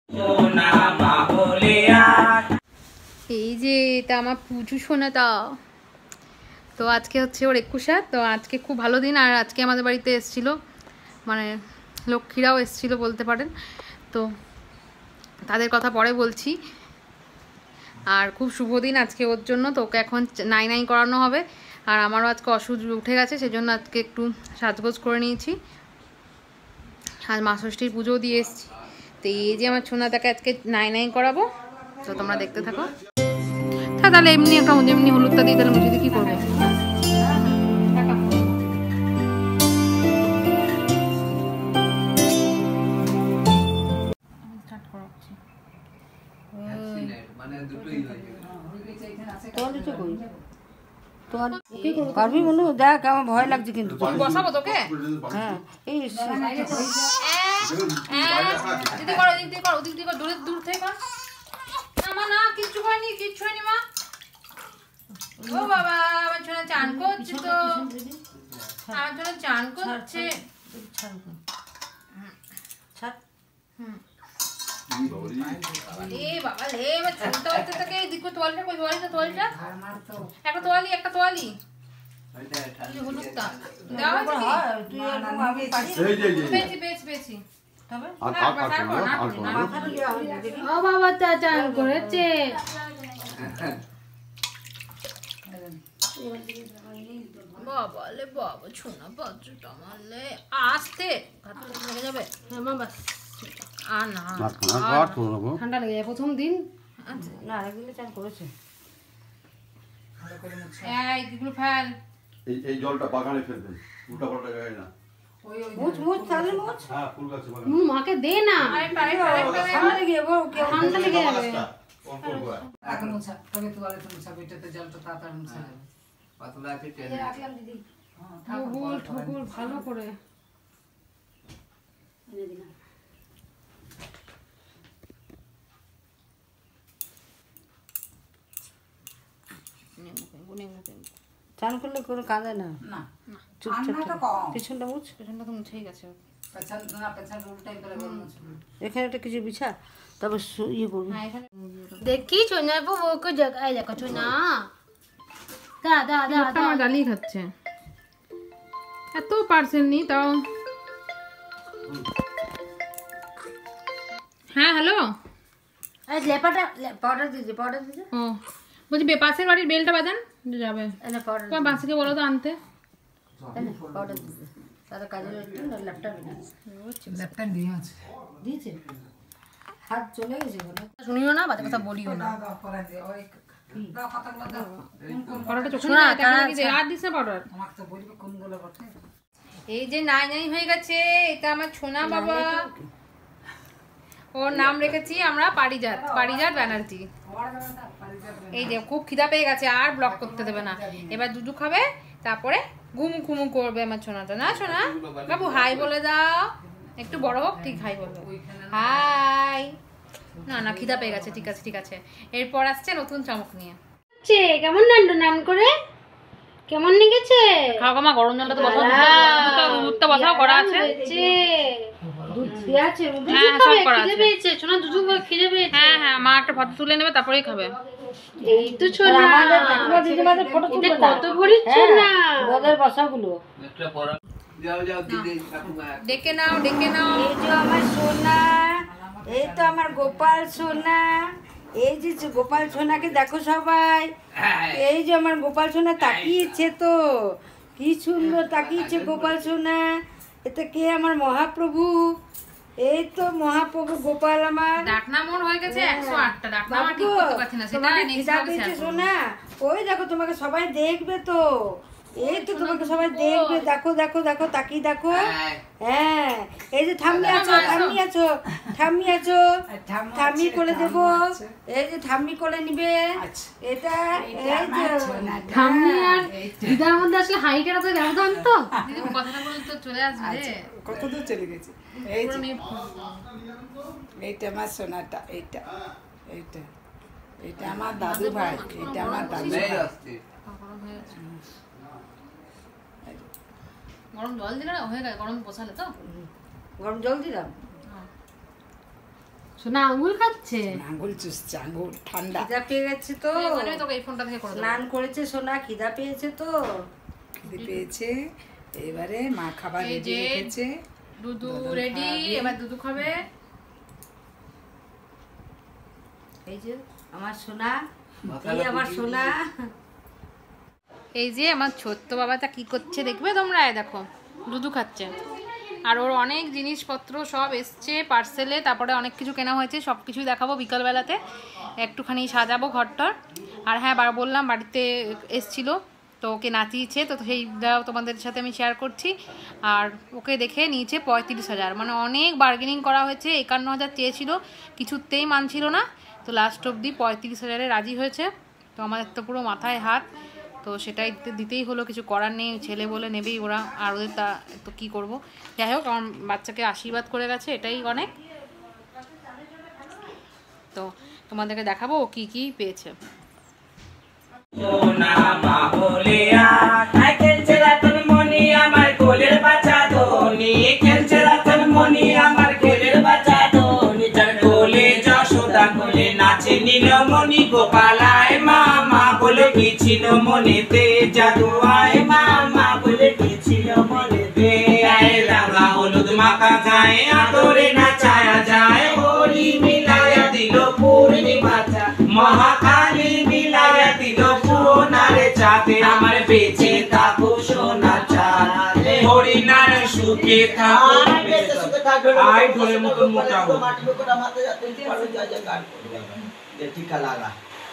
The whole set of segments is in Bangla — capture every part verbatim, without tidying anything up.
এই যে এটা আমার পুজো সোনাটা, তো আজকে হচ্ছে ওর একুশা। তো আজকে খুব ভালো দিন, আর আজকে আমাদের বাড়িতে এসেছিলো মানে লক্ষ্মীরাও এসেছিলো বলতে পারেন, তো তাদের কথা পরে বলছি। আর খুব শুভ দিন আজকে ওর জন্য, তো ওকে এখন নাই নাই করানো হবে। আর আমারও আজকে ওষুধ উঠে গেছে, সেজন্য আজকে একটু সাজগোজ করে নিয়েছি। আর মা ষষ্ঠীর পুজোও দিয়ে এসেছি। তো এই যে আমার সোনাটাকে আজকে নাই নাই করাবো, তো তোমরা দেখতে থাকো। তাহলে এমনি একটা এমনি হলুদটা দিয়ে তাহলে মুছে দিয়ে কী করবে। পারবি বলু, দেখ আমার ভয় লাগছে কিন্তু। বসাবো তোকে? হ্যাঁ এই দিদি করো, দিক দিয়ে করো, দিক দিয়ে করো, দূরে দূর থেকে কর। মা না কিচ্ছু হয়নি, কিচ্ছু হয়নি মা। ও বাবা আমার জন্য চান করছে, তো আমার জন্য চান করছে। এ বাবা লে এবার চুলটা উঠতে থাকে। দিকো তোয়ালটা কই, তোয়ালটা তোয়ালটা একটা তোয়ালি, একটা তোয়ালি হলুদটা দেওয়া হয়েছে। পেয়েছি পেয়েছি পেয়েছি। ও বাবা তা চান করেছে। বাবা লে বাবা ছোনা বাচ্চাটা মারলে আসতে লেগে যাবে। হ্যাঁ মা বাস আর না ঠান্ডা লেগে যায় প্রথম দিন। না এগুলো চান করেছে। এই এগুলো ফেল, এই এই জলটা বাগানে ফেলবেন, উল্টা পাল্টা গায়ে না। মুছ মুছ তাহলে মুছ। হ্যাঁ ফুল গাছে বাগানে। হুম মাকে দে না, আরে পারে পারে ঠান্ডা লেগে যাবে, ঠান্ডা লেগে যাবে। এখন মুছা তবে তোয়ালে তো মুছাবে, এটাতে জলটা তাড়াতাড়ি মুছা যাবে। পাতলা আছে টেনে রাখলাম দিদি। হ্যাঁ ঠাকুর ঠাকুর ভালো করে এনে দিলাম। চান করলে কোনো কাঁদে না, না চুপচাপ পিছনটা মুছ। পেছনটা তো মুছেই গেছে। পেছন না পেছন উল্টাই করে মুছবে। এখানে একটা কিছু বিছা, তবে ইয়ে করবি। দেখি চোনা বউকে জায়গায় দেখো চোনা দা দা দা দা আমার ডালি খাচ্ছে। এত পার্সেল নি তাও। হ্যাঁ হ্যালো, এই লেপাটা পাউডার দিদি, পাউডার দিদি। ও বলছি পাশের বাড়ির বেলটা বাজান যাবে। এনে পাউডার তোমার বাসিকে বলো তো আনতে। এনে পাউডার দিদি, তাহলে কাজের একটু ল্যাপটপ ল্যাপটপ দিয়ে আছে দিয়েছে। হাত চলে গেছে বলে শুনিও না, বাজে কথা বলিও না। দাও দাও করে দে ওই দাও কথাগুলো দাও। কোন কোন পাউডারটা চোখে না আর দিস না পাউডার। আমাকে তো বলবে কোনগুলো করতে। এই যে নাই নাই হয়ে গেছে, এটা আমার ছোনা বাবা, ওর নাম রেখেছি আমরা পারিজাত, পারিজাত ব্যানার্জি। এই যে খুব খিদা পেয়ে গেছে, আর ব্লক করতে দেবে না। এবার দুধু খাবে, তারপরে ঘুমু ঘুমু করবে আমার ছোনাটা। না সোনা বাবু হাই বলে দাও, একটু বড় হোক ঠিক হাই বলবে। হাই। না না খিদা পেয়ে গেছে, ঠিক আছে ঠিক আছে। এরপর আসছে নতুন চমক নিয়ে। কেমন নান্ডু নান করে কেমন লেগেছে? খাও মা, গরম জলটা তো বসাও, দুধটা বসাও, করা আছে। দুধ দিয়ে আছে, দুধ হ্যাঁ সব করা আছে। খিদে পেয়েছে সোনা, দুধ খিদে পেয়েছে। হ্যাঁ হ্যাঁ মা একটা ফটো তুলে নেবে, তারপরেই খাবে। এই তো ছোনা, আমাদের ঠাকুমা দিদিমাদের ফটো তুলবে না, কত ভরির ছোনা ওদের বাসাগুলো। যাও যাও দিদি ঠাকুমা ডেকে নাও ডেকে নাও। এই যে আমার সোনা, এই তো আমার গোপাল সোনা। এই যে গোপাল সোনাকে দেখো সবাই, এই যে আমার গোপাল সোনা তাকিয়েছে, তো কি সুন্দর তাকিয়েছে গোপাল সোনা। এটা কে? আমার মহাপ্রভু। এই তো মহাপ্রভু গোপাল আমার। ডাকনা মোর হয়ে গেছে একশো আটটা, ডাকনা আমার ঠিক করতে পারছি না, সেটা নেক্সট ব্লগে শেয়ার করব। সোনা ওই দেখো তোমাকে সবাই দেখবে তো, এই তো তোমাকে সবাই দেখবে, দেখো দেখো দেখো তাকিয়ে দেখো। হ্যাঁ এই যে ঠাম্মি আছো, ঠাম্মি আছো, ঠাম্মি আছো, ঠাম্মি কোলে দেবো। এই যে ঠাম্মি কোলে নিবে এটা। এই যে ঠাম্মি আর দিদার মধ্যে আসলে হাইটের এত ব্যবধান, তো দিদি কথাটা বলে তো চলে আসবে রে। কত দূর চলে গেছে। এই যে এইটা আমার সোনাটা, এইটা এইটা এইটা আমার দাদু ভাই, এটা আমার দাদু ভাই। গরম জল দিলে না হয়ে গেছে, গরম বসালে তো গরম জল দিলাম। সোনা আঙ্গুল খাচ্ছে, আঙ্গুল চুষছে, আঙ্গুল ঠান্ডা। খিদা পেয়ে গেছে তো, তোকে এই ফোনটা থেকে করে দেবো। স্নান করেছে সোনা, খিদা পেয়েছে তো। খিদে পেয়েছে, এবারে মা খাবার এই রেডি যে রেখেছে। দুধু দুধু রেডি, খাবে। এবার দুধু খাবে। এই যে আমার সোনা, এই আমার সোনা। এই যে আমার ছোট্ট বাবাটা কি করছে দেখবে তোমরা, এই দেখো দুধু খাচ্ছে। আর ওর অনেক জিনিসপত্র সব এসছে পার্সেলে, তারপরে অনেক কিছু কেনা হয়েছে, সব কিছুই দেখাবো বিকালবেলাতে, একটুখানি সাজাবো ঘরটার। আর হ্যাঁ, বার বললাম বাড়িতে এসছিল, তো ওকে নাচিয়েছে, তো সেইটাও তোমাদের সাথে আমি শেয়ার করছি। আর ওকে দেখে নিয়েছে পঁয়ত্রিশ হাজার, মানে অনেক বার্গেনিং করা হয়েছে। একান্ন হাজার চেয়েছিল, কিছুতেই মানছিল না, তো লাস্ট অবধি পঁয়ত্রিশ হাজারে রাজি হয়েছে। তো আমাদের তো পুরো মাথায় হাত, তো সেটাই দিতেই হলো, কিছু করার নেই, ছেলে বলে নেবেই ওরা, আর ওদের তা তো কী করবো। যাই হোক, আমার বাচ্চাকে আশীর্বাদ করে গেছে, এটাই অনেক। তো তোমাদেরকে দেখাবো ও কী কী পেয়েছে। নাচে নীলমণি গোপালায় মামা বলে কি ছিল মনেতে, জাদু আয় মামা বলে কি ছিল মনেতে। আয় রাঙা হলুদ মাখা গায়ে আদরে নাচায়া যায়, হরি মিলায়া দিল পূর্ণিমাটা, মহাকালী মিলায়া দিল সোনারে চাঁদে। আমার বেঁচে থাকো সোনা চাঁদ, হরি নারায়ণ সুখে থাকো, আয় ঢোলের মতন মোটা হোক। টিকা লাগা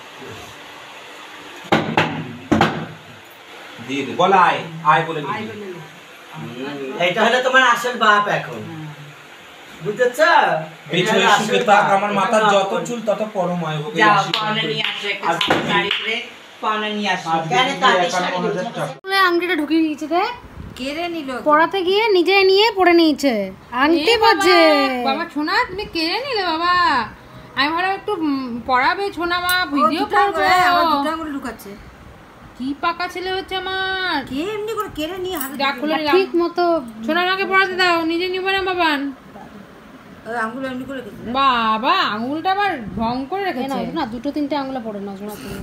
দিয়ে দে, বল আয় আয় বলে দিবি। এইটা হলো তোমার আসল বাপ এখন, বুঝতেছ? পেছনে সুখে থাক, আমার মাথার যত চুল তত পরম হয়। ওকে যাও পাওনা নিয়ে আসো, একটা শাড়ি পরে পাওনা নিয়ে আসো। কেন তাতে শাড়ি বলে আংটিটা ঢুকিয়ে দিয়েছে রে, কেড়ে নিল। পড়াতে গিয়ে নিজে নিয়ে পড়ে নিয়েছে, আংটি বাজে। বাবা ছোনা তুমি কেড়ে নিলে বাবা, আমি ভাবলাম একটু উম, পড়াবে ছোনা, মা ভিডিও করবে। আমার দুটো আঙুল ঢুকাচ্ছে। কি পাকা ছেলে হচ্ছে আমার, কে এমনি করে কেড়ে নিয়ে হাতে গা খুলে নিলাম। ঠিক মতো ছোনা আমাকে পড়াতে দাও, নিজে নিবে না বাবান। ওই আঙুল এমনি করে রেখেছে। বাবা আঙুলটা আবার ঢং করে এ রেখেছে। না না, দুটো তিনটে আঙুলে পড়ে না শোনা তুমি।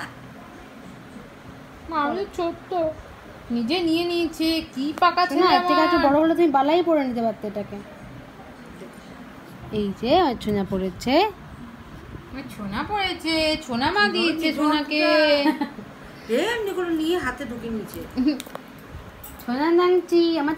আমি ছোট্ট নিজে নিয়ে নিয়েছে, কি পাকা ছেলে না, এর থেকে একটু আমার। বড় হলে তুমি বালাই পরে নিতে পারতে এটাকে। এই যে ছোনা পড়েছে, আমার ছোনা পড়েছে, ছোনা মা দিয়েছে ছোনাকে। এমনি করে নিয়ে হাতে ঢুকে নিয়েছে। ছোনা নাংচি আমার।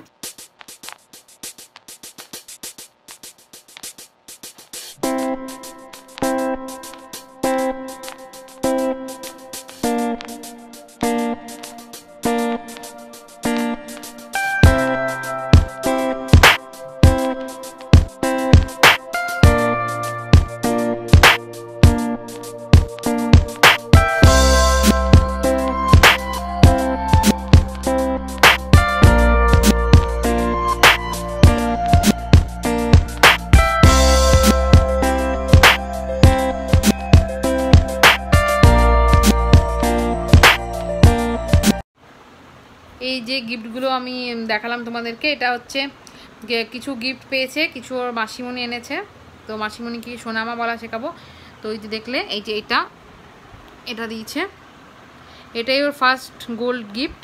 এই যে গিফটগুলো আমি দেখালাম তোমাদেরকে, এটা হচ্ছে গে- কিছু গিফট পেয়েছে, কিছু ওর মাসিমণি এনেছে। তো মাসিমণি কি সোনামা বলা শেখাবো। তো এই যে দেখলে, এই যে এটা এটা দিয়েছে, এটাই ওর ফার্স্ট গোল্ড গিফট।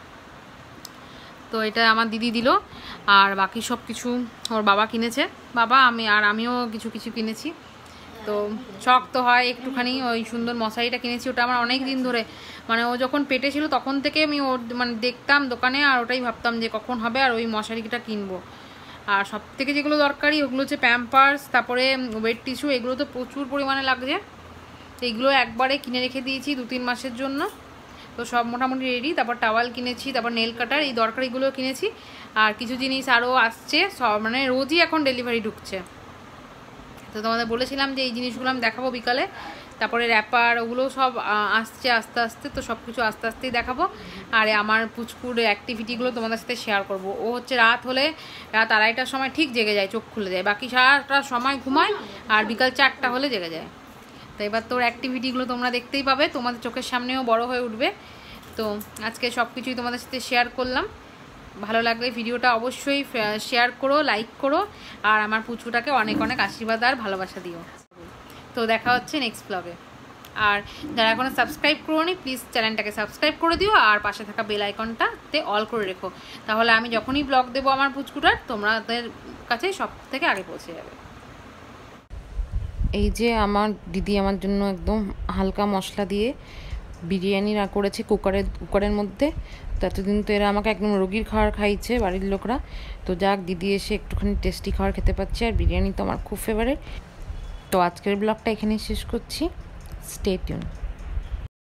তো এটা আমার দিদি দিল, আর বাকি সব কিছু ওর বাবা কিনেছে, বাবা আমি আর আমিও কিছু কিছু কিনেছি। তো শখ তো হয় একটুখানি, ওই সুন্দর মশারিটা কিনেছি, ওটা আমার অনেক দিন ধরে, মানে ও যখন পেটে ছিল তখন থেকে আমি ওর মানে দেখতাম দোকানে, আর ওটাই ভাবতাম যে কখন হবে আর ওই মশারিটা কিনবো। আর সব থেকে যেগুলো দরকারি ওগুলো হচ্ছে প্যাম্পার্স, তারপরে ওয়েট টিস্যু, এগুলো তো প্রচুর পরিমাণে লাগছে, তো এইগুলো একবারে কিনে রেখে দিয়েছি দু তিন মাসের জন্য। তো সব মোটামুটি রেডি। তারপর টাওয়াল কিনেছি, তারপর নেল কাটার, এই দরকারিগুলো কিনেছি। আর কিছু জিনিস আরও আসছে, সব মানে রোজই এখন ডেলিভারি ঢুকছে। তো তোমাদের বলেছিলাম যে এই জিনিসগুলো আমি দেখাবো বিকালে, তারপরে র্যাপার ওগুলো সব আসছে আস্তে আস্তে, তো সব কিছু আস্তে আস্তেই দেখাবো। আর আমার পুচকুর অ্যাক্টিভিটিগুলো তোমাদের সাথে শেয়ার করব। ও হচ্ছে রাত হলে রাত আড়াইটার সময় ঠিক জেগে যায়, চোখ খুলে যায়, বাকি সারাটা সময় ঘুমায়, আর বিকাল চারটা হলে জেগে যায়। তো এবার তোর অ্যাক্টিভিটিগুলো তোমরা দেখতেই পাবে, তোমাদের চোখের সামনেও বড় হয়ে উঠবে। তো আজকে সব কিছুই তোমাদের সাথে শেয়ার করলাম। ভালো লাগলে ভিডিওটা অবশ্যই শেয়ার করো, লাইক করো, আর আমার পুচুটাকে অনেক অনেক আশীর্বাদ আর ভালোবাসা দিও। তো দেখা হচ্ছে নেক্সট ব্লগে। আর যারা এখনো সাবস্ক্রাইব করোনি প্লিজ চ্যানেলটাকে সাবস্ক্রাইব করে দিও, আর পাশে থাকা বেল আইকনটাতে অল করে রেখো, তাহলে আমি যখনই ব্লগ দেবো আমার পুচকুটার তোমাদের কাছে সব থেকে আগে পৌঁছে যাবে। এই যে আমার দিদি আমার জন্য একদম হালকা মশলা দিয়ে বিরিয়ানি না করেছে কুকারের কুকারের মধ্যে। তো এতদিন তো এরা আমাকে একদম রোগীর খাবার খাইছে বাড়ির লোকরা, তো যাক দিদি এসে একটুখানি টেস্টি খাবার খেতে পাচ্ছি, আর বিরিয়ানি তো আমার খুব ফেভারিট। তো আজকের ব্লগটা এখানেই শেষ করছি। Stay tune.